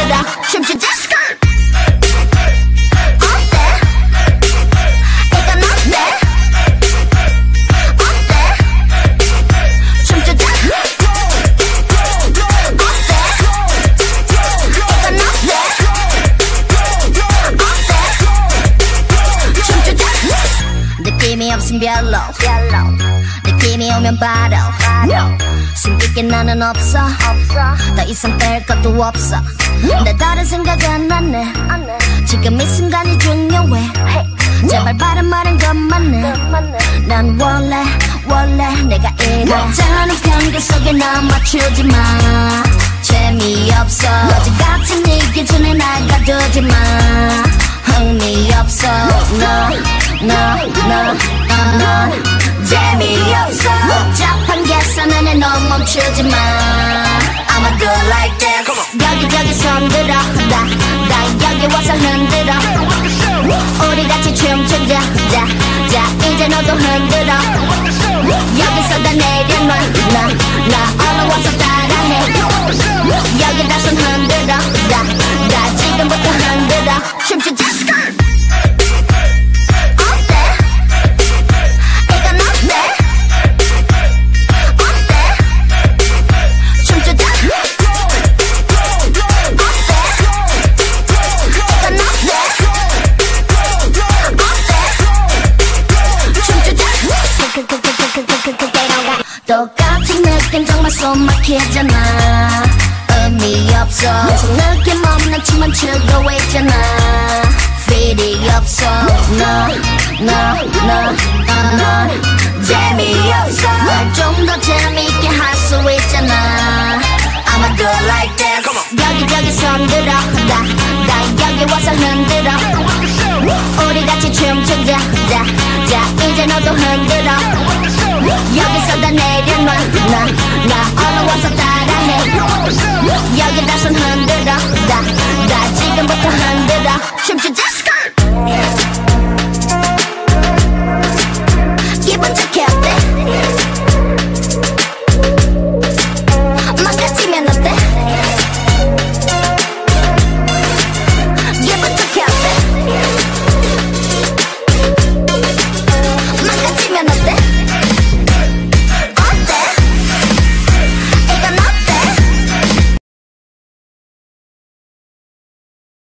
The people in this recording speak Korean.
흔들어 춤추자 스컬 느낌이 없음 별로 느낌이 오면 바로 숨길 게 나는 없어 더 이상 뺄 것도 없어 내 다른 생각은 안 해 지금 이 순간이 중요해 제발 바른 말은 것만 해난 원래 내가 이래 못하는 경계 속에 나 맞추지 마 재미없어 어제 같은 이 기준에 날 가두지 마 흥미없어 너 재미없어 복잡한 계산에 너 멈추지 마 I'ma do like this 여기저기 손들어 나 여기 와서 흔들어 우리 같이 춤추자 자 이제 너도 흔들어 여기서 다 내려놔 나 얼른 와서 따라해 여기다 손 흔들어 나 지금부터 흔들어 춤추자 스컬 똑같은 느낌 정말 손 막히잖아 의미 없어 계속 느낌 없는 춤만 추고 있잖아 feel이 없어 너 재미없어 날 좀 더 재미있게 할 수 있잖아 I'ma do like this 여기저기 손들어 나 여기 와서 흔들어 우리 같이 춤추자 자 이제 너도 흔들어 여기서 다 내려놔 나 얼른 와서 따라해 여기다 손 흔들어 나 지금부터 흔들어 춤추자 스컬